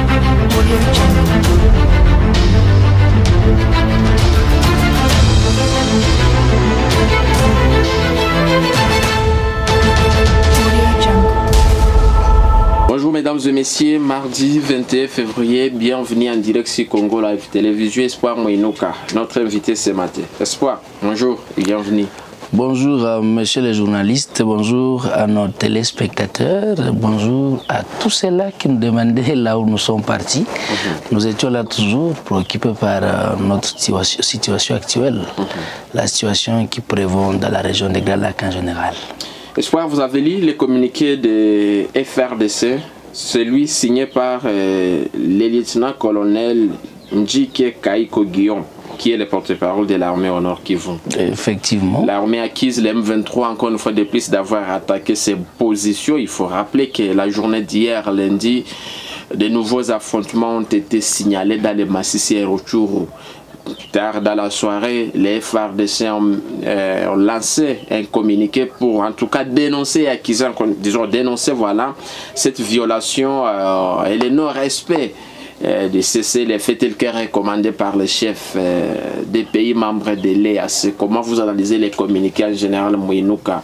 Bonjour mesdames et messieurs, mardi 21 février, bienvenue en direct sur Congo Live Télévision Espoir Moïnouka. Notre invité ce matin. Espoir, bonjour et bienvenue. Bonjour à messieurs les journalistes, bonjour à nos téléspectateurs, bonjour à tous ceux-là qui nous demandaient là où nous sommes partis. Nous étions là toujours préoccupés par notre situation actuelle, la situation qui prévaut dans la région des Grands Lacs en général. Espoir, vous avez lu le communiqué de FRDC, celui signé par le lieutenant-colonel Njike Kaiko Guillaume, qui est le porte-parole de l'armée au Nord Kivu. Effectivement. L'armée accuse les M23 encore une fois de plus d'avoir attaqué ses positions. Il faut rappeler que la journée d'hier, lundi, de nouveaux affrontements ont été signalés dans les massifs et Rutshuru. Tard dans la soirée, les FARDC ont lancé un communiqué pour en tout cas dénoncer, dénoncer voilà, cette violation et le non-respect de cesser les faits tels que recommandés par les chefs des pays membres de l'EAC. Comment vous analysez les communiqués en général, Moïnouka?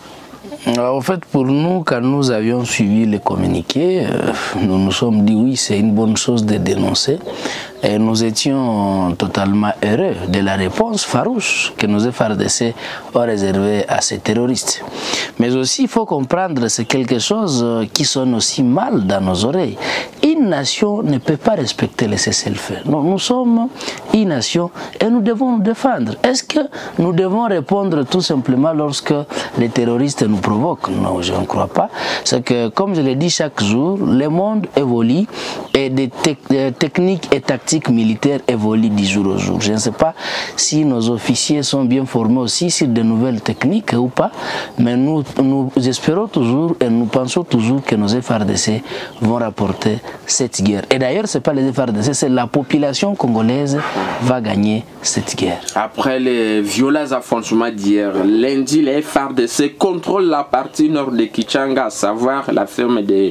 En fait, pour nous, quand nous avions suivi les communiqués, nous nous sommes dit oui, c'est une bonne chose de dénoncer. Et nous étions totalement heureux de la réponse farouche que nos FARDC ont réservée à ces terroristes. Mais aussi, il faut comprendre, c'est quelque chose qui sonne aussi mal dans nos oreilles. Une nation ne peut pas respecter les cessez-le-feu. Nous sommes une nation et nous devons nous défendre. Est-ce que nous devons répondre tout simplement lorsque les terroristes nous provoquent? Non, je ne crois pas. C'est que, comme je l'ai dit chaque jour, le monde évolue et des techniques et tactiques militaires évoluent du jour au jour. Je ne sais pas si nos officiers sont bien formés aussi sur de nouvelles techniques ou pas, mais nous espérons toujours et nous pensons toujours que nos FARDC vont rapporter cette guerre. Et d'ailleurs, ce n'est pas les FARDC, c'est la population congolaise qui va gagner cette guerre. Après les violents affrontements d'hier, lundi, les FARDC contrôlent la partie nord de Kichanga, à savoir la ferme de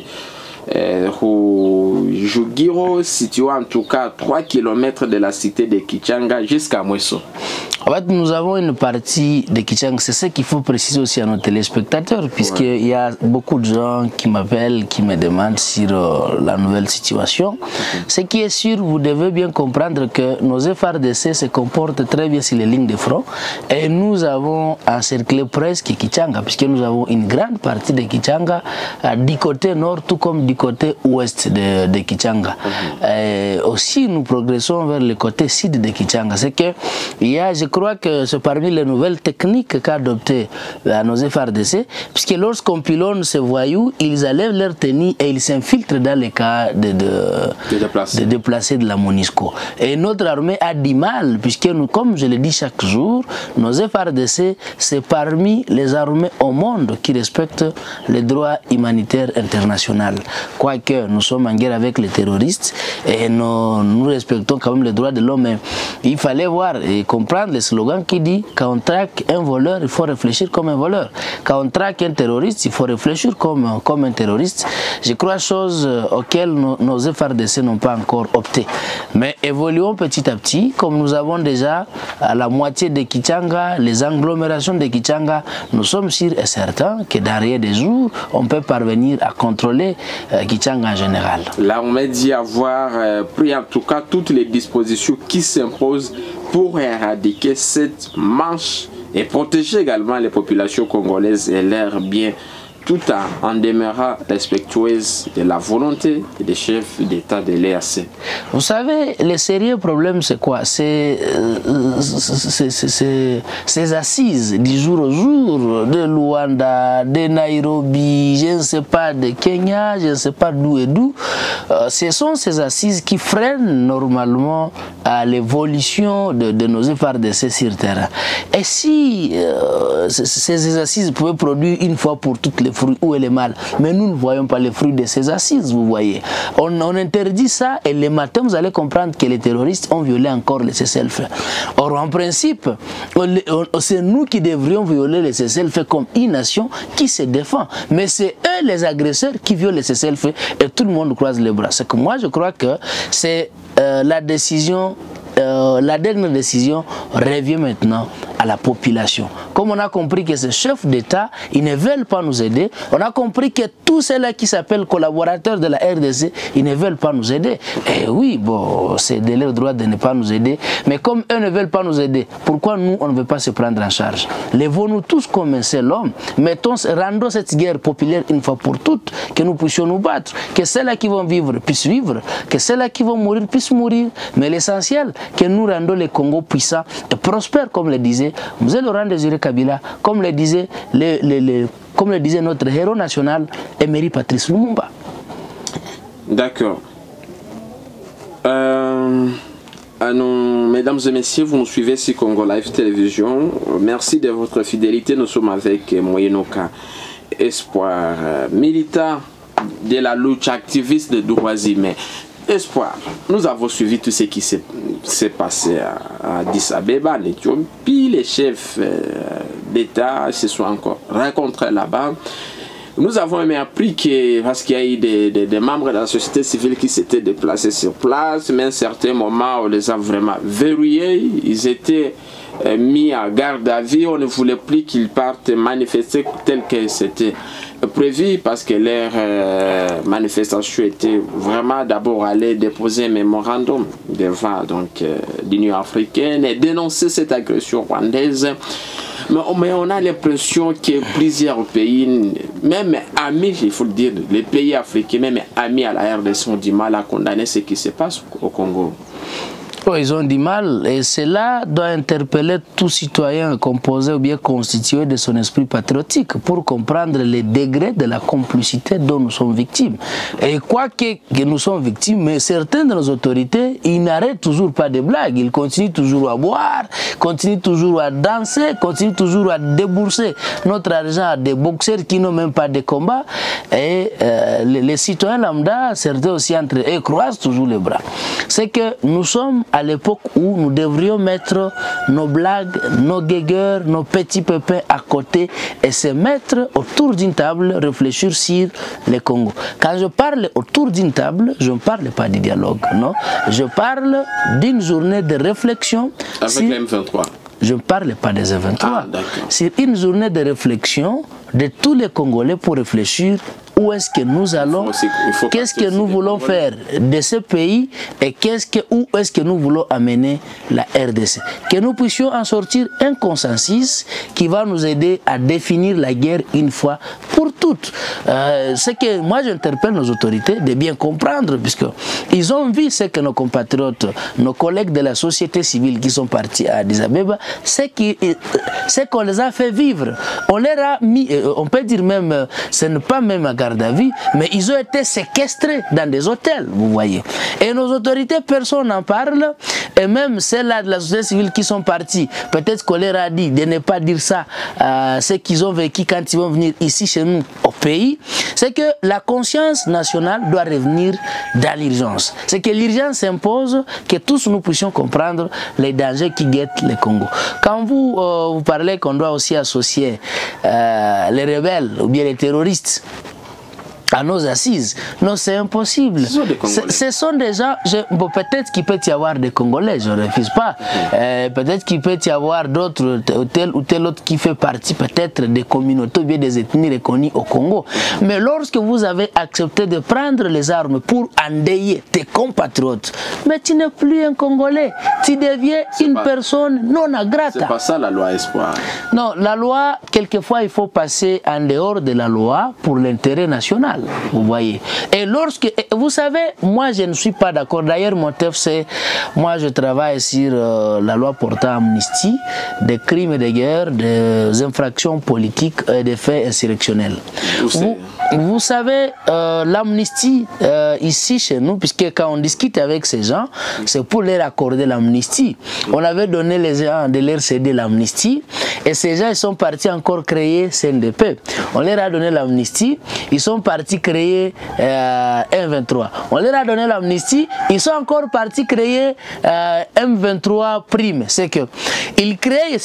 Jugiro, situé en tout cas à 3 km de la cité de Kichanga jusqu'à Mweso. En fait, nous avons une partie de Kichanga, c'est ce qu'il faut préciser aussi à nos téléspectateurs, puisqu'il y a beaucoup de gens qui m'appellent, qui me demandent sur la nouvelle situation. Ce qui est sûr, vous devez bien comprendre que nos FARDC se comportent très bien sur les lignes de front et nous avons encerclé presque Kichanga, puisque nous avons une grande partie de Kichanga du côté nord, tout comme du côté ouest de Kichanga. Et aussi, nous progressons vers le côté sud de Kichanga. C'est que il y a, je crois que c'est parmi les nouvelles techniques qu'a adoptées nos FARDC, puisque lorsqu'on pilonne ces voyous, ils enlèvent leur tenue et ils s'infiltrent dans les cas de déplacer de la MONUSCO. Et notre armée a du mal, puisque nous, comme je le dis chaque jour, nos FARDC, c'est parmi les armées au monde qui respectent les droits humanitaires internationaux. Quoique nous sommes en guerre avec les terroristes et nous respectons quand même les droits de l'homme. Il fallait voir et comprendre le slogan qui dit quand on traque un voleur, il faut réfléchir comme un voleur. Quand on traque un terroriste, il faut réfléchir comme un terroriste. Je crois chose auxquelles nos FARDC n'ont pas encore opté. Mais évoluons petit à petit, comme nous avons déjà à la moitié de Kichanga, les agglomérations de Kichanga, nous sommes sûrs et certains que derrière des jours, on peut parvenir à contrôler Kichanga en général. L'armée dit avoir pris en tout cas toutes les dispositions qui s'imposent pour éradiquer cette manche et protéger également les populations congolaises et leurs biens, tout en demeurant respectueuse de la volonté des chefs d'État de l'EAC. Vous savez, le sérieux problème, c'est quoi? C'est ces assises du jour au jour, de Luanda, de Nairobi, je ne sais pas, de Kenya, je ne sais pas d'où et d'où. Ce sont ces assises qui freinent normalement à l'évolution de nos FARDC sur terrain. Et si ces assises pouvaient produire une fois pour toutes les fruits, où est le mal. Mais nous ne voyons pas les fruits de ces assises, vous voyez. On interdit ça et le matin, vous allez comprendre que les terroristes ont violé encore le cessez-le-feu. Or, en principe, c'est nous qui devrions violer le cessez-le-feu comme une nation qui se défend. Mais c'est eux, les agresseurs, qui violent le cessez-le-feu et tout le monde croise les bras. C'est que moi, je crois que c'est la décision... la dernière décision revient maintenant à la population. Comme on a compris que ces chefs d'État, ils ne veulent pas nous aider, on a compris que tous ceux-là qui s'appellent collaborateurs de la RDC, ils ne veulent pas nous aider. Et oui, bon, c'est de leur droit de ne pas nous aider, mais comme eux ne veulent pas nous aider, pourquoi nous, on ne veut pas se prendre en charge? Levons-nous tous comme un seul homme, rendons cette guerre populaire une fois pour toutes, que nous puissions nous battre, que ceux-là qui vont vivre puissent vivre, que ceux-là qui vont mourir puissent mourir, mais l'essentiel, que nous rendons le Congo puissant et prospère, comme le disait M. Laurent Désiré Kabila, comme le disait, notre héros national, Emery Patrice Lumumba. D'accord. Mesdames et messieurs, vous nous suivez sur Congo Live Télévision. Merci de votre fidélité. Nous sommes avec Moyenoka Espoir, militant de la lutte, activiste de droits humains. Espoir, nous avons suivi tout ce qui s'est passé à Addis Abeba, en Éthiopie. Les chefs d'État se sont encore rencontrés là-bas. Nous avons même appris que, parce qu'il y a eu des membres de la société civile qui s'étaient déplacés sur place, mais à un certain moment, on les a vraiment verrouillés. Ils étaient mis à garde à vue. On ne voulait plus qu'ils partent manifester tel que c'était prévu, parce que leur manifestation était vraiment d'abord aller déposer un mémorandum devant l'Union africaine et dénoncer cette agression rwandaise. Mais on a l'impression que plusieurs pays, même amis, il faut le dire, les pays africains, même amis à la RDC, ont du mal à condamner ce qui se passe au Congo. Oh, ils ont du mal, et cela doit interpeller tout citoyen composé ou bien constitué de son esprit patriotique pour comprendre les degrés de la complicité dont nous sommes victimes. Et quoi que nous sommes victimes, mais certains de nos autorités, ils n'arrêtent toujours pas de blagues, ils continuent toujours à boire, continuent toujours à danser, continuent toujours à débourser notre argent à des boxeurs qui n'ont même pas de combat, et les citoyens lambda, certains aussi entre eux, croisent toujours les bras. C'est que nous sommes à l'époque où nous devrions mettre nos blagues, nos guégueurs, nos petits pépins à côté et se mettre autour d'une table, réfléchir sur le Congo. Quand je parle autour d'une table, je ne parle pas de dialogue, non. Je parle d'une journée de réflexion. Avec les M23. Je ne parle pas des M23. Ah, c'est une journée de réflexion de tous les Congolais pour réfléchir où est-ce que nous allons, qu'est-ce que nous voulons faire de ce pays et où est-ce que nous voulons amener la RDC. Que nous puissions en sortir un consensus qui va nous aider à définir la guerre une fois pour toutes. C'est que moi j'interpelle nos autorités de bien comprendre, puisqu'ils ont vu ce que nos compatriotes, nos collègues de la société civile qui sont partis à Addis Abeba, c'est qu'on les a fait vivre. On leur a mis, on peut dire même, ce n'est pas même à garde à vue, mais ils ont été séquestrés dans des hôtels, vous voyez. Et nos autorités, personne n'en parle, et même celles-là de la société civile qui sont partis, peut-être qu'on leur a dit de ne pas dire ça à ceux qu'ils ont vécu quand ils vont venir ici chez nous au pays, c'est que la conscience nationale doit revenir dans l'urgence. C'est que l'urgence impose que tous nous puissions comprendre les dangers qui guettent le Congo. Quand vous parlez qu'on doit aussi associer les rebelles ou bien les terroristes à nos assises, non, c'est impossible. Ce sont des gens, peut-être qu'il peut y avoir des Congolais, je ne refuse pas, peut-être qu'il peut y avoir d'autres, tel ou tel autre qui fait partie peut-être des communautés ou bien des ethnies reconnues au Congo. Mais lorsque vous avez accepté de prendre les armes pour endeuiller tes compatriotes, mais tu n'es plus un Congolais, tu deviens une personne non grata. C'est pas ça la loi Espoir. Non, la loi, quelquefois, il faut passer en dehors de la loi pour l'intérêt national. animal, vous voyez. Et lorsque, vous savez, moi je ne suis pas d'accord. D'ailleurs, mon thème c'est, moi je travaille sur la loi portant amnistie des crimes et des guerres, des infractions politiques et des faits insurrectionnels. Vous savez, l'amnistie ici chez nous, puisque quand on discute avec ces gens, c'est pour leur accorder l'amnistie. On avait donné les gens de leur céder l'amnistie et ces gens ils sont partis encore créer CNDP. On leur a donné l'amnistie, ils sont partis créer M23. On leur a donné l'amnistie, ils sont encore partis créer M23 prime. C'est que ils créent,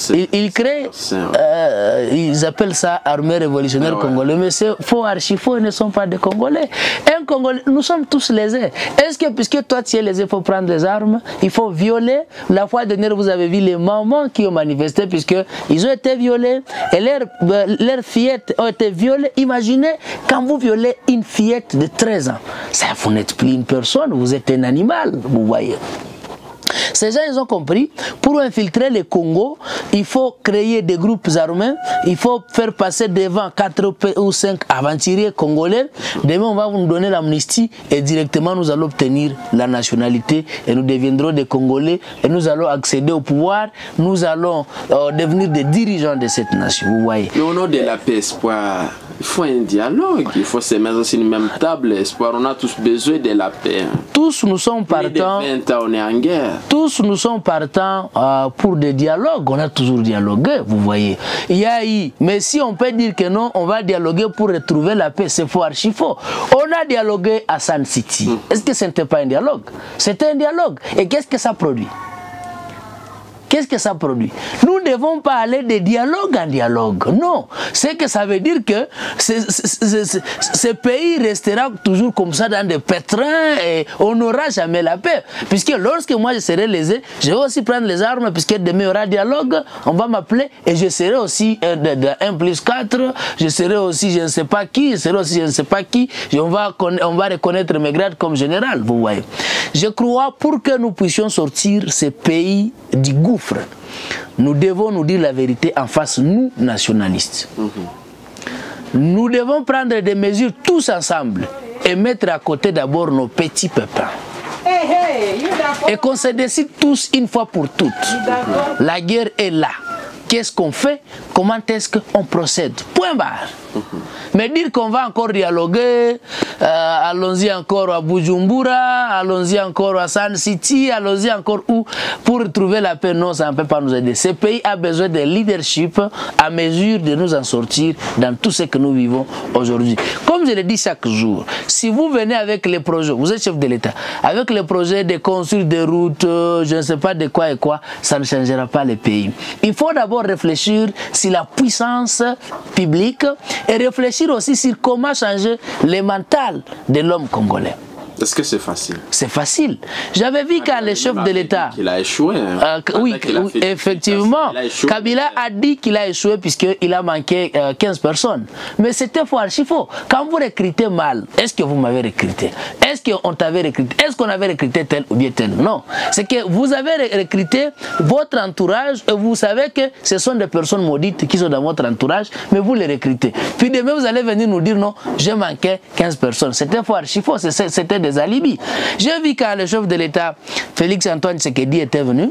ils appellent ça armée révolutionnaire congolais, mais c'est faux, archi faux, ils ne sont pas des Congolais. Un Congolais, nous sommes tous lésés. Est-ce que puisque toi tu es lésé, il faut prendre les armes, il faut violer? La fois dernière, vous avez vu les mamans qui ont manifesté puisque ils ont été violés et leurs fillettes ont été violées. Imaginez quand vous violez une fillette de 13 ans, ça, vous n'êtes plus une personne, vous êtes un animal, vous voyez. Ces gens, ils ont compris, pour infiltrer le Congo, il faut créer des groupes armés, il faut faire passer devant 4 ou 5 aventuriers congolais. Demain, on va vous donner l'amnistie et directement, nous allons obtenir la nationalité et nous deviendrons des Congolais et nous allons accéder au pouvoir, nous allons devenir des dirigeants de cette nation, vous voyez. Mais au nom de la paix, espoir, il faut un dialogue, il faut se mettre sur une même table, espoir, on a tous besoin de la paix. Tous nous sommes partants. 20 ans, on est en guerre. Tous nous sommes partants pour des dialogues. On a toujours dialogué, vous voyez. Il y a eu, mais si on peut dire que non, on va dialoguer pour retrouver la paix, c'est faux, archi faux. On a dialogué à Sun City. Est-ce que ce n'était pas un dialogue? C'était un dialogue. Et qu'est-ce que ça produit? Qu'est-ce que ça produit? Nous ne devons pas aller de dialogue en dialogue. Non. C'est que ça veut dire que ce pays restera toujours comme ça dans des pétrins et on n'aura jamais la paix. Puisque lorsque moi je serai lésé, je vais aussi prendre les armes puisque demain il y aura dialogue, on va m'appeler et je serai aussi de 1 plus 4, je serai aussi je ne sais pas qui, je serai aussi je ne sais pas qui, on va reconnaître mes grades comme général, vous voyez. Je crois pour que nous puissions sortir ce pays du gouffre, nous devons nous dire la vérité en face, nous, nationalistes. Nous devons prendre des mesures tous ensemble et mettre à côté d'abord nos petits pépins. Et qu'on se décide tous une fois pour toutes. La guerre est là. Qu'est-ce qu'on fait? Comment est-ce qu'on procède? Point barre. Mais dire qu'on va encore dialoguer, allons-y encore à Bujumbura, allons-y encore à Sun City, allons-y encore où pour trouver la paix, non, ça ne peut pas nous aider. Ce pays a besoin de leadership à mesure de nous en sortir dans tout ce que nous vivons aujourd'hui. Comme je le dis chaque jour, si vous venez avec les projets, vous êtes chef de l'État, avec les projets de construire des routes, je ne sais pas de quoi et quoi, ça ne changera pas le pays. Il faut d'abord réfléchir sur la puissance publique et réfléchir aussi sur comment changer le mental de l'homme congolais. Est-ce que c'est facile? C'est facile. J'avais vu quand le chef de l'État... Il a échoué. Oui, effectivement. Kabila a dit qu'il a échoué puisqu'il a manqué 15 personnes. Mais c'était faux, archi faux. Quand vous recrutez mal, est-ce que vous m'avez recruté? Est-ce qu'on t'avait recruté? Est-ce qu'on avait recruté tel ou bien tel? Non. C'est que vous avez recruté votre entourage et vous savez que ce sont des personnes maudites qui sont dans votre entourage, mais vous les recrutez. Puis demain, vous allez venir nous dire non, j'ai manqué 15 personnes. C'était faux, archi faux. C'était des alibis. J'ai vu quand le chef de l'État, Félix Antoine Tshisekedi, était venu,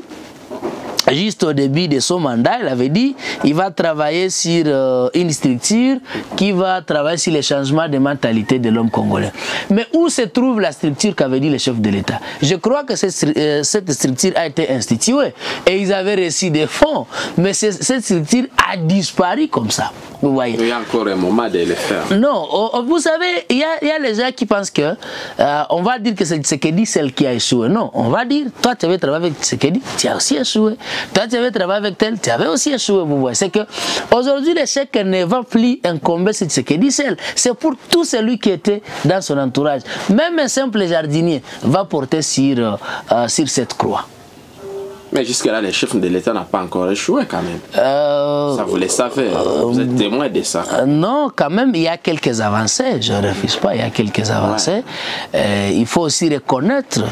juste au début de son mandat, il avait dit qu'il va travailler sur une structure qui va travailler sur les changements de mentalité de l'homme congolais. Mais où se trouve la structure qu'avait dit le chef de l'État? Je crois que cette structure a été instituée et ils avaient reçu des fonds, mais cette structure a disparu comme ça. Vous voyez. Il y a encore un moment de le faire. Non, vous savez, il y a les gens qui pensent que on va dire que c'est Tshisekedi celle qui a échoué. Non, on va dire, toi tu avais travaillé avec Tshisekedi, tu as aussi échoué. Toi tu avais travaillé avec tel, tu avais aussi échoué. Vous voyez, c'est que aujourd'hui l'échec ne va plus incomber sur Tshisekedi seul. C'est pour tout celui qui était dans son entourage. Même un simple jardinier va porter sur cette croix. Mais jusque-là, les chefs de l'État n'ont pas encore échoué quand même. Ça, vous le savez, vous êtes témoin de ça. Non, quand même, il y a quelques avancées, je ne refuse pas, il y a quelques avancées. Ouais. Il faut aussi reconnaître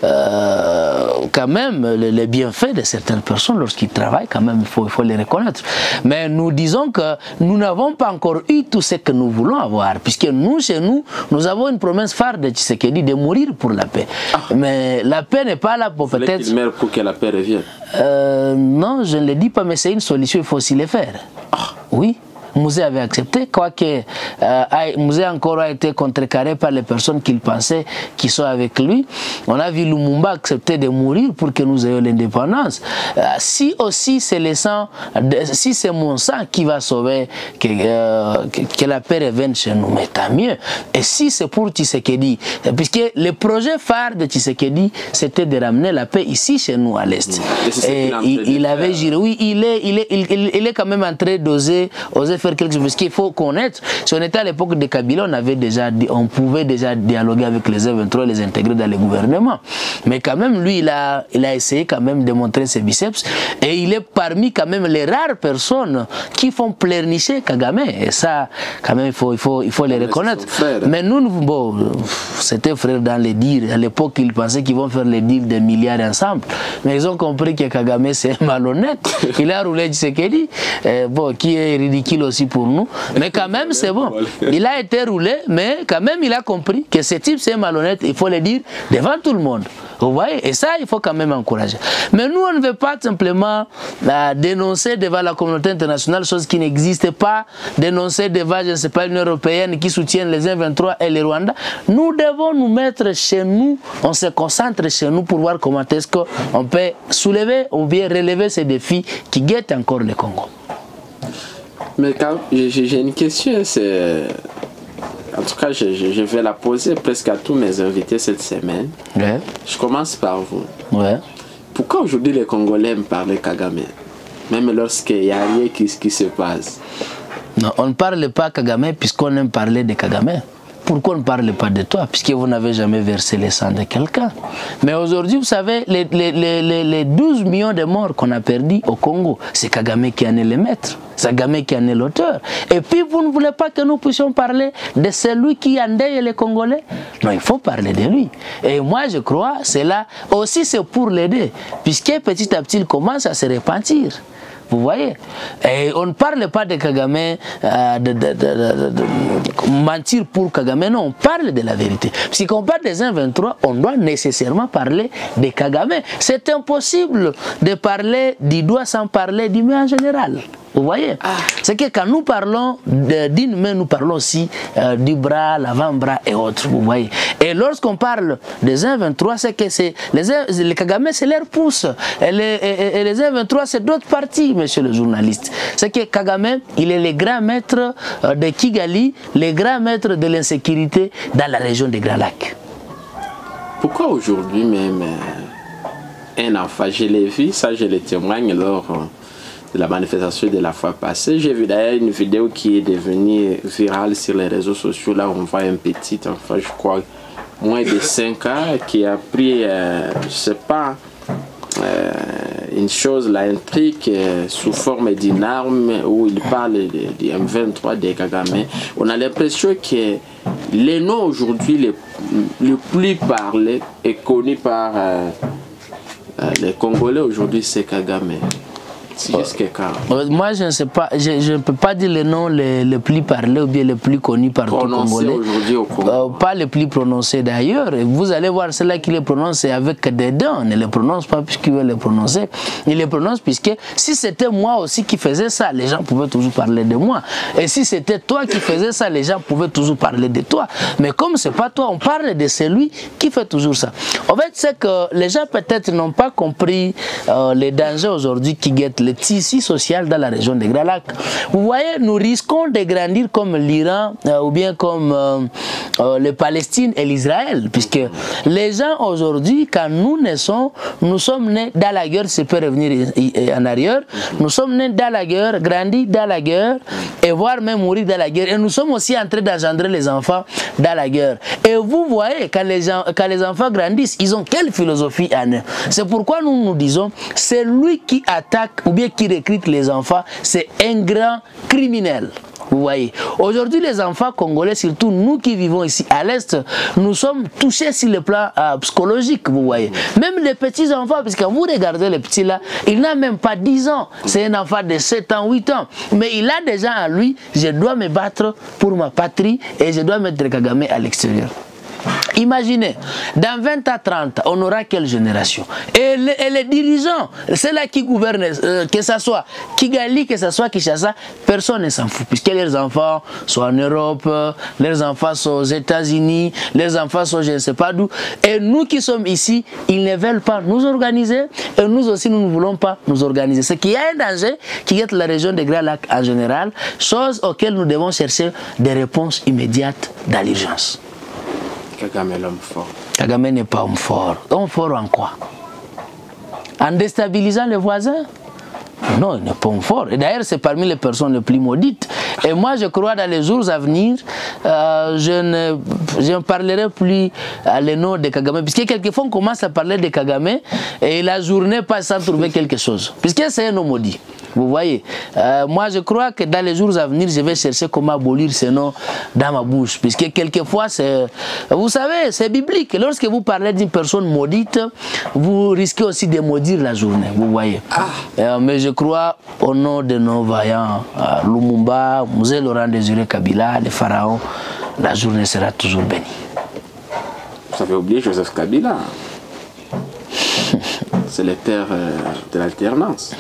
quand même les bienfaits de certaines personnes lorsqu'ils travaillent, quand même, il faut les reconnaître. Mais nous disons que nous n'avons pas encore eu tout ce que nous voulons avoir, puisque nous, chez nous, nous avons une promesse phare de Tshisekedi de mourir pour la paix. Mais la paix n'est pas là pour peut-être... Il meurt pour que la paix revienne. Non, je ne le dis pas, mais c'est une solution, il faut aussi le faire. Oui. Mouzé avait accepté, quoique Mouzé encore a été contrecarré par les personnes qu'il pensait qui sont avec lui. On a vu Lumumba accepter de mourir pour que nous ayons l'indépendance. Si aussi c'est le sang, si c'est mon sang qui va sauver que la paix revienne chez nous, mais tant mieux. Et si c'est pour Tshisekedi, puisque le projet phare de Tshisekedi, c'était de ramener la paix ici chez nous à l'Est. Et il avait géré, oui, il est quand même en train d'oser faire quelque chose. Parce qu'il faut connaître, si on était à l'époque de Kabila, on pouvait déjà dialoguer avec les M23 et les intégrer dans le gouvernement. Mais quand même, lui, il a essayé quand même de montrer ses biceps. Et il est parmi quand même les rares personnes qui font pleurnicher Kagame. Et ça, quand même, il faut les reconnaître. Mais nous, bon, c'était frère dans les dires. À l'époque, ils pensaient qu'ils vont faire les deals des milliards ensemble. Mais ils ont compris que Kagame, c'est malhonnête. Il a roulé Tshisekedi, bon, qui est ridicule aussi pour nous, mais quand même c'est bon. Il a été roulé, mais quand même il a compris que ce type c'est malhonnête, il faut le dire devant tout le monde. Vous voyez, et ça il faut quand même encourager. Mais nous on ne veut pas simplement dénoncer devant la communauté internationale, chose qui n'existe pas, dénoncer devant, je ne sais pas, l'Union européenne qui soutient les M23 et les Rwandais. Nous devons nous mettre chez nous, on se concentre chez nous pour voir comment est-ce qu'on peut soulever ou bien relever ces défis qui guettent encore le Congo. Mais quand j'ai une question, en tout cas je vais la poser presque à tous mes invités cette semaine. Ouais. Je commence par vous. Ouais. Pourquoi aujourd'hui les Congolais aiment parler Kagame, même lorsqu'il n'y a rien qui se passe? Non, on ne parle pas Kagame puisqu'on aime parler de Kagame. Pourquoi on ne parle pas de toi? Puisque vous n'avez jamais versé le sang de quelqu'un. Mais aujourd'hui, vous savez, les 12 millions de morts qu'on a perdus au Congo, c'est Kagame qui en est le maître. C'est Kagame qui en est l'auteur. Et puis, vous ne voulez pas que nous puissions parler de celui qui endeuille les Congolais? Non, il faut parler de lui. Et moi, je crois, c'est là aussi, c'est pour l'aider. Puisque petit à petit, il commence à se repentir. Vous voyez? Et on ne parle pas de Kagame, mentir pour Kagame, non, on parle de la vérité. Si on parle des 1-23, on doit nécessairement parler de Kagame. C'est impossible de parler du doigt sans parler du main en général. Vous voyez? C'est que quand nous parlons d'une main, nous parlons aussi du bras, l'avant-bras et autres. Vous voyez? Et lorsqu'on parle des 1-23, c'est que les Kagame, c'est leur pouce. Et les 1-23, c'est d'autres parties, monsieur le journaliste. C'est que Kagame, il est le grand maître de Kigali, le grand maître de l'insécurité dans la région des Grands Lacs. Pourquoi aujourd'hui même un enfant, je l'ai vu, ça je le témoigne lors de la manifestation de la fois passée. J'ai vu d'ailleurs une vidéo qui est devenue virale sur les réseaux sociaux. Là, on voit un petit enfant, je crois, moins de 5 ans, qui a pris, je sais pas, une chose, là, un truc sous forme d'une arme où il parle du M23 de Kagame. On a l'impression que les noms aujourd'hui le plus parlé et connu par les Congolais aujourd'hui, c'est Kagame. Moi, je ne sais pas, je ne peux pas dire les noms les plus parlés ou bien les plus connus par tout Congolais. Au Congo. Pas les plus prononcés d'ailleurs. Vous allez voir ceux-là qui les prononcent avec des dents. On ne les prononce pas puisqu'ils veulent les prononcer. Ils les prononcent puisque si c'était moi aussi qui faisais ça, les gens pouvaient toujours parler de moi. Et si c'était toi qui faisais ça, les gens pouvaient toujours parler de toi. Mais comme ce n'est pas toi, on parle de celui qui fait toujours ça. En fait, c'est que les gens peut-être n'ont pas compris les dangers aujourd'hui qui guettent le tissu social dans la région des Grands Lacs. Vous voyez, nous risquons de grandir comme l'Iran ou bien comme les Palestine et l'Israël, puisque les gens aujourd'hui, quand nous naissons, nous sommes nés dans la guerre, c'est peut revenir en arrière, nous sommes nés dans la guerre, grandis dans la guerre, et voire même mourir dans la guerre. Et nous sommes aussi en train d'engendrer les enfants dans la guerre. Et vous voyez, quand les enfants grandissent, ils ont quelle philosophie en eux? C'est pourquoi nous disons, c'est lui qui attaque ou bien qui recrute les enfants, c'est un grand criminel. Vous voyez, aujourd'hui les enfants congolais, surtout nous qui vivons ici à l'Est, nous sommes touchés sur le plan psychologique, vous voyez. Même les petits enfants, parce que vous regardez les petits là, il n'a même pas 10 ans, c'est un enfant de 7 ans, 8 ans. Mais il a déjà en lui, je dois me battre pour ma patrie et je dois mettre Kagame à l'extérieur. Imaginez, dans 20 à 30, on aura quelle génération? Et les dirigeants, c'est là qui gouvernent, que ce soit Kigali, que ce soit Kinshasa, personne ne s'en fout, puisque leurs enfants sont en Europe, leurs enfants sont aux États-Unis, leurs enfants sont je ne sais pas d'où. Et nous qui sommes ici, ils ne veulent pas nous organiser, et nous aussi, nous ne voulons pas nous organiser. C'est qu'il y a un danger qui guette la région des Grands Lacs en général, chose auxquelles nous devons chercher des réponses immédiates dans l'urgence. Kagame est l'homme fort. Kagame n'est pas homme fort. Homme fort en quoi? En déstabilisant les voisins? Non, il n'est pas homme fort. Et d'ailleurs, c'est parmi les personnes les plus maudites. Et moi, je crois dans les jours à venir, je ne parlerai plus les noms de Kagame. Puisque quelquefois, on commence à parler de Kagame et la journée passe sans trouver quelque chose. Puisque c'est un homme maudit. Vous voyez, moi je crois que dans les jours à venir, je vais chercher comment abolir ces noms dans ma bouche. Puisque quelquefois, vous savez, c'est biblique. Lorsque vous parlez d'une personne maudite, vous risquez aussi de maudire la journée. Vous voyez. Mais je crois au nom de nos vaillants, Lumumba, Mzee Laurent Désiré Kabila, les pharaons, la journée sera toujours bénie. Vous avez oublié Joseph Kabila. C'est le père de l'alternance.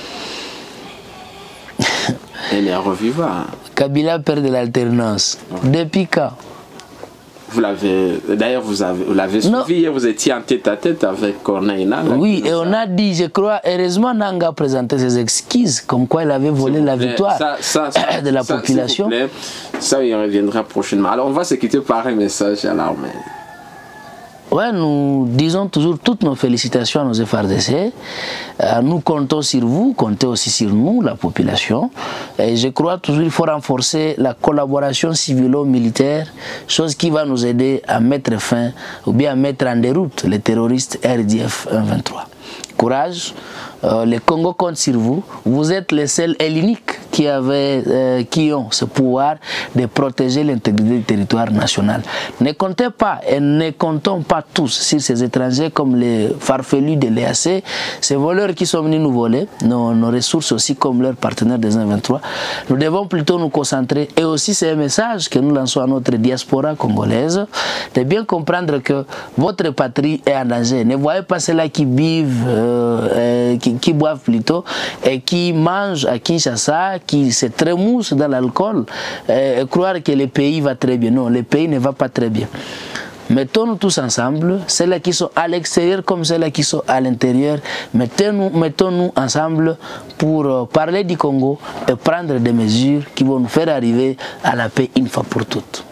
Elle est revivant. Kabila, père de l'alternance. Depuis quand? Vous l'avez, d'ailleurs, vous l'avez suivi, vous étiez en tête-à-tête avec Corneille Nangaa. Oui, et on a dit, je crois, heureusement Nangaa a présenté ses excuses, comme quoi il avait volé la victoire de la population. Ça, il reviendra prochainement. Alors, on va se quitter par un message à l'armée. Ouais, nous disons toujours toutes nos félicitations à nos FARDC. Nous comptons sur vous, comptez aussi sur nous, la population. Et je crois toujours qu'il faut renforcer la collaboration civilo-militaire, chose qui va nous aider à mettre fin ou bien à mettre en déroute les terroristes RDF 123. Courage, le Congo compte sur vous. Vous êtes les seuls et l'unique qui ont ce pouvoir de protéger l'intégrité du territoire national. Ne comptez pas et ne comptons pas tous sur ces étrangers comme les farfelus de l'EAC, ces voleurs qui sont venus nous voler, nos ressources aussi comme leurs partenaires des 123. Nous devons plutôt nous concentrer, et aussi c'est un message que nous lançons à notre diaspora congolaise, de bien comprendre que votre patrie est en danger. Ne voyez pas ceux-là qui bivent, qui boivent plutôt, et qui mangent à Kinshasa, qui se trémoussent dans l'alcool, et croire que le pays va très bien. Non, le pays ne va pas très bien. Mettons-nous tous ensemble, ceux-là qui sont à l'extérieur comme ceux-là qui sont à l'intérieur, mettons-nous ensemble pour parler du Congo et prendre des mesures qui vont nous faire arriver à la paix une fois pour toutes.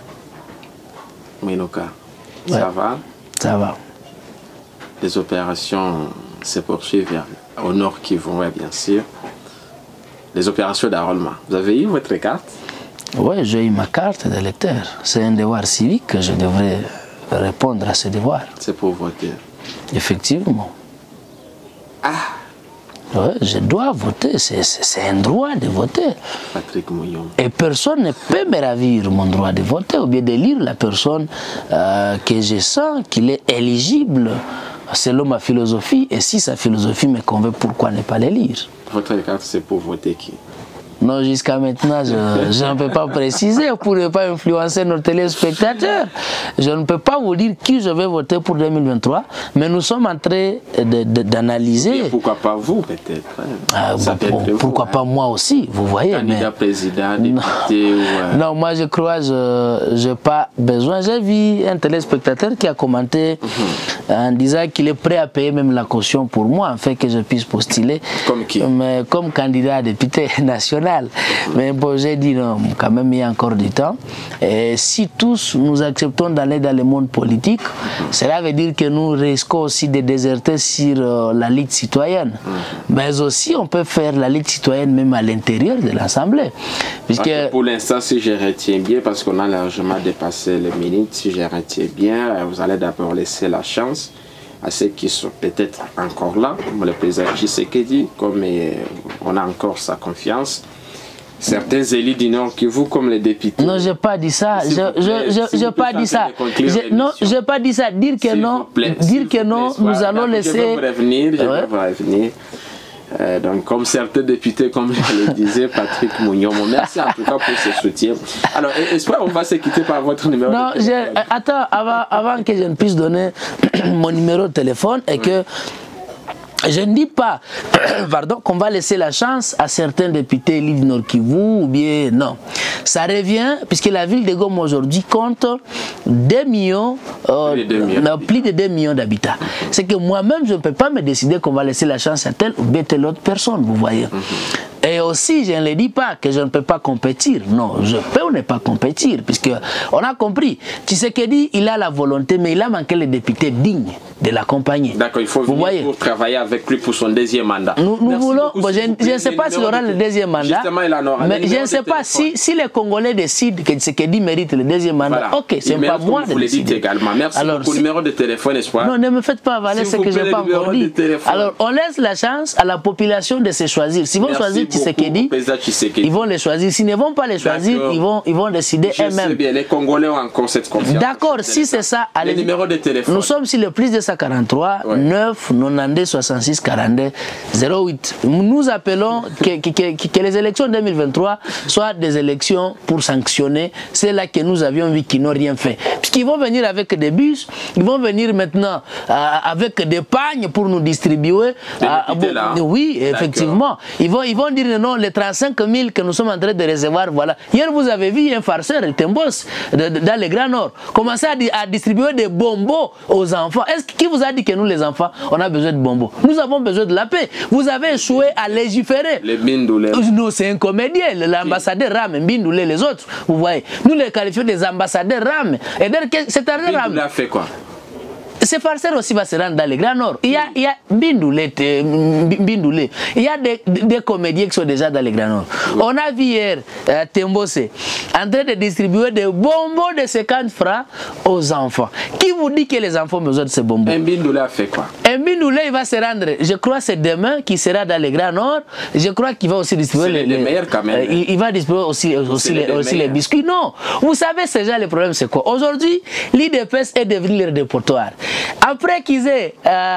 Minoka, ouais. Ça va? Ça va. Les opérations se poursuivent au nord Kivu, ouais, bien sûr. Les opérations d'enrôlement. Vous avez eu votre carte? Oui, j'ai eu ma carte d'électeur. C'est un devoir civique que je devrais répondre à ce devoir. C'est pour voter? Effectivement. Ah! Oui, je dois voter. C'est un droit de voter. Patrick Mouillon. Et personne ne peut me ravir mon droit de voter ou bien d'élire la personne que je sens qu'il est éligible selon ma philosophie. Et si sa philosophie me convainc, pourquoi ne pas l'élire? Votre carte, c'est pour voter qui? Non, jusqu'à maintenant, je ne peux pas préciser pour ne pas influencer nos téléspectateurs. Je ne peux pas vous dire qui je vais voter pour 2023, mais nous sommes en train d'analyser. Pourquoi pas vous, peut-être pourquoi pas moi aussi, vous voyez. Candidat président, député Non, moi je crois, je n'ai pas besoin. J'ai vu un téléspectateur qui a commenté en disant qu'il est prêt à payer même la caution pour moi, afin que je puisse postuler. Comme qui? Mais comme candidat à député national. Mais bon, j'ai dit non, quand même il y a encore du temps. Et si tous nous acceptons d'aller dans le monde politique, cela veut dire que nous risquons aussi de déserter sur la Ligue citoyenne. Mais aussi on peut faire la Ligue citoyenne même à l'intérieur de l'Assemblée. Puisque... Pour l'instant, si je retiens bien, parce qu'on a largement dépassé les minutes, si je retiens bien, vous allez d'abord laisser la chance à ceux qui sont peut-être encore là, comme le président Tshisekedi, comme on a encore sa confiance. Certains élus du Nord Kivu, comme les députés. Non, je n'ai pas dit ça. Je n'ai pas dit ça. Non, je n'ai pas dit ça. Dire que non, nous allons laisser. Je vais vous revenir. Donc, comme certains députés, comme je le disais, Patrick Mounion, merci en tout cas pour ce soutien. Alors, on va se quitter par votre numéro de téléphone. Attends, avant que je ne puisse donner mon numéro de téléphone, et que je ne dis pas qu'on va laisser la chance à certains députés élus du Nord Kivu ou bien non. Ça revient, puisque la ville de Goma aujourd'hui compte 2 millions, plus de 2 millions d'habitants. C'est que moi-même, je ne peux pas me décider qu'on va laisser la chance à telle ou bien telle autre personne, vous voyez. Et aussi, je ne le dis pas que je ne peux pas compétir. Non, je peux ne pas compétir, puisque on a compris. Tshisekedi, il a la volonté, mais il a manqué les députés dignes de l'accompagner. D'accord, il faut venir pour travailler avec lui pour son deuxième mandat. Nous voulons, bon, je ne sais pas s'il aura le deuxième mandat, justement, il en aura. Mais je ne sais pas si les Congolais décident que Tshisekedi mérite le deuxième mandat. Voilà. Ok, c'est pas moi de décider. Également. Merci beaucoup. Numéro de téléphone, Espoir. Non, ne me faites pas avaler ce que je n'ai pas encore dit. Alors, on laisse la chance à la population de se choisir. S'ils vont choisir Tshisekedi, ils vont les choisir. S'ils ne vont pas les choisir, ils vont décider eux-mêmes. Les Congolais ont encore cette confiance. D'accord, si c'est ça, allez. Numéro de téléphone. Nous sommes sur le plus de 143 9 92 66 42 08. Nous appelons que les élections 2023 soient des élections pour sanctionner celles-là que nous avions vu qui n'ont rien fait. Puisqu'ils vont venir avec des bus, ils vont venir maintenant avec des pagnes pour nous distribuer. Oui, effectivement. Ils vont dire non, les 35 000 que nous sommes en train de recevoir, voilà. Hier, vous avez vu un farceur, el Tembos, dans le Grand Nord, commencer à distribuer des bonbons aux enfants. Qui vous a dit que nous, les enfants, on a besoin de bonbons? Nous avons besoin de la paix. Vous avez échoué à légiférer. Les Bindoulé. Non, c'est un comédien, l'ambassadeur Ram, Bindoulé, les autres, vous voyez. Nous les qualifions des ambassadeurs Ram. Et c'est un Ram. Bindoulé a fait quoi? Ces farceurs aussi va se rendre dans le Grand Nord. Il y a Bindoulé. Il y a des comédiens qui sont déjà dans le Grand Nord. On a vu hier Tembose en train de distribuer des bonbons de 50 francs aux enfants. Qui vous dit que les enfants ont besoin de ces bonbons? Un Bindoulé a fait quoi? Un Bindoulé, il va se rendre, je crois que c'est demain qu'il sera dans le Grand Nord. Je crois qu'il va aussi distribuer les meilleurs quand même. Il va distribuer aussi les biscuits. Non, vous savez déjà le problème c'est quoi? Aujourd'hui, l'IDPS est devenu leur déportoire. Après qu'ils aient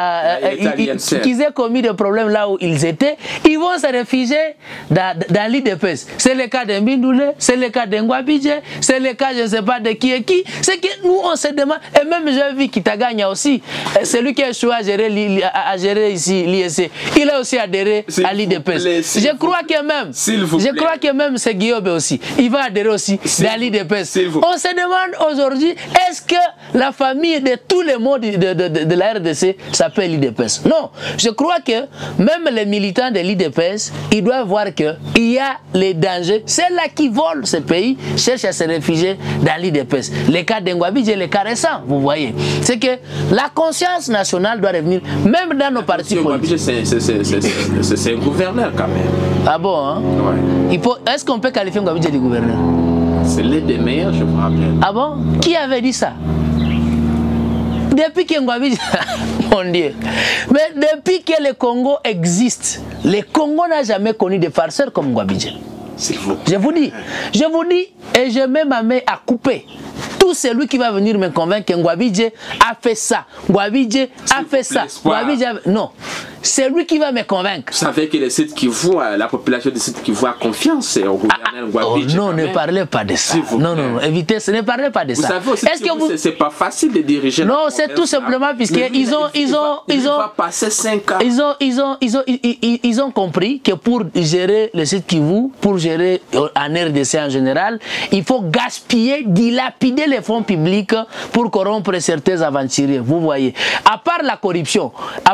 commis des problèmes là où ils étaient, ils vont se réfugier dans l'IDPS. C'est le cas de Bindoulé, c'est le cas de Ngwabidje, c'est le cas je ne sais pas de qui est qui. C'est que nous on se demande, et même j'ai vu Kitaganya aussi, celui qui a échoué à gérer ici l'ISC, il a aussi adhéré à l'IDPS. Je crois que même c'est Guillaume aussi, il va adhérer aussi à l'IDPS. On se demande aujourd'hui, est-ce que la famille de tous les mots de la RDC s'appelle l'IDPS? Non, je crois que même les militants de l'IDPS, ils doivent voir qu'il y a les dangers. Ceux-là qui volent ce pays cherchent à se réfugier dans l'IDPS. Les cas d'Engwabidje et les cas récents, vous voyez. C'est que la conscience nationale doit revenir, même dans nos partis politiques. C'est un gouverneur quand même. Ah bon, hein? Ouais. Est-ce qu'on peut qualifier Ngwabidje de gouverneur? C'est l'un des meilleurs, je me rappelle. Ah bon? Qui avait dit ça? Depuis que Ngwabidje, mon Dieu, mais depuis que le Congo existe, le Congo n'a jamais connu de farceurs comme Ngwabidje. Je vous dis, et je mets ma main à couper tout celui qui va venir me convaincre que Ngouabidje a fait ça, Ngouabidje a fait ça, Ngouabidje a... Non, c'est lui qui va me convaincre. Vous savez que les sites qui voient, la population des sites qui voient confiance au gouverneur Ngouabidje. Non, ne parlez pas de ça. Non, non, évitez, ne parlez pas de ça. Vous savez aussi que c'est pas facile de diriger. Non, c'est tout simplement puisqu'ils passé 5 ans. Ils ont compris que pour gérer le site Kivu, pour gérer en RDC en général, il faut gaspiller, dilapider les fonds publics pour corrompre certains aventuriers. Vous voyez. À part la corruption,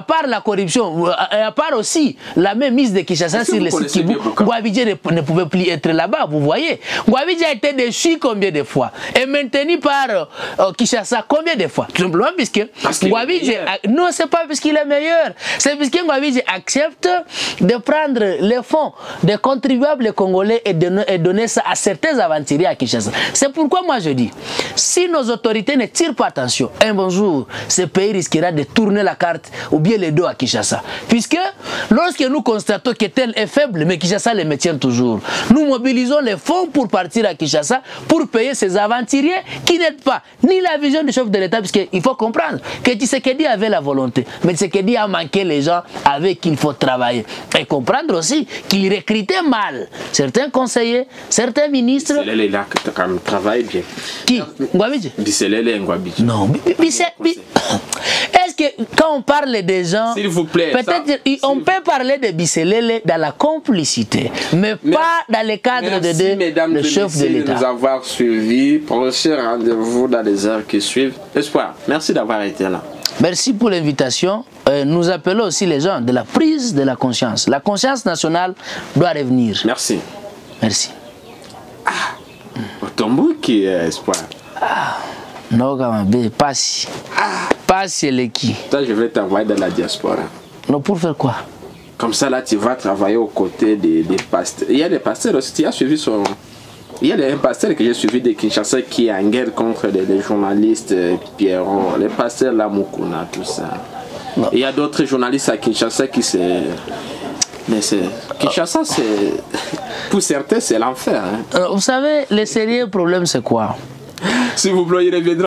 à part aussi la même mise de Kinshasa sur le site Kivu, Ngouabidje ne pouvait plus être là-bas. Vous voyez. Ngouabidje a été déchu combien de fois et maintenu par Kinshasa combien de fois? Tout simplement puisque Ngouabidje... Non, c'est pas parce qu'il est meilleur. C'est parce que Ngouabidje accepte de prendre les fonds des contribuables congolais et donner ça à certains aventuriers à Kinshasa. C'est pourquoi moi je dis, si nos autorités ne tirent pas attention, un bon jour, ce pays risquera de tourner la carte ou bien les dos à Kinshasa. Puisque lorsque nous constatons que tel est faible, mais Kinshasa les maintient toujours, nous mobilisons les fonds pour partir à Kinshasa pour payer ces aventuriers qui n'aident pas ni la vision du chef de l'État, puisqu'il faut comprendre que Tshisekedi avait la volonté, mais Tshisekedi a manqué les gens avec qui il faut travailler. Et comprendre aussi qu'il recrutait mal certains conseillers, certains ministres. Biselele là quand même travaille bien. Qui? Ngouabidje? Biselele Ngouabidje. Non, est-ce que quand on parle des gens, s'il vous plaît, peut-être on peut parler de Biselele dans la complicité, mais pas dans le cadre de chef de l'État. Merci de nous avoir suivis. Prochain rendez-vous dans les heures qui suivent. Espoir, merci d'avoir été là. Merci pour l'invitation. Nous appelons aussi les gens de la prise de la conscience. La conscience nationale doit revenir. Merci. Merci. Otombo qui est Espoir. Non, pas si. Pas si les qui. Toi, je vais t'envoyer dans la diaspora. Non, pour faire quoi? Comme ça, là, tu vas travailler aux côtés des pasteurs. Il y a des pasteurs aussi. Tu as suivi son... Il y a un pasteur que j'ai suivi de Kinshasa qui est en guerre contre les journalistes Pierron, les pasteurs Lamukuna, tout ça. Non. Il y a d'autres journalistes à Kinshasa qui se... Mais Kinshasa, c'est... Pour certains, c'est l'enfer. Hein. Vous savez, le sérieux problème, c'est quoi? S'il vous plaît, il reviendra.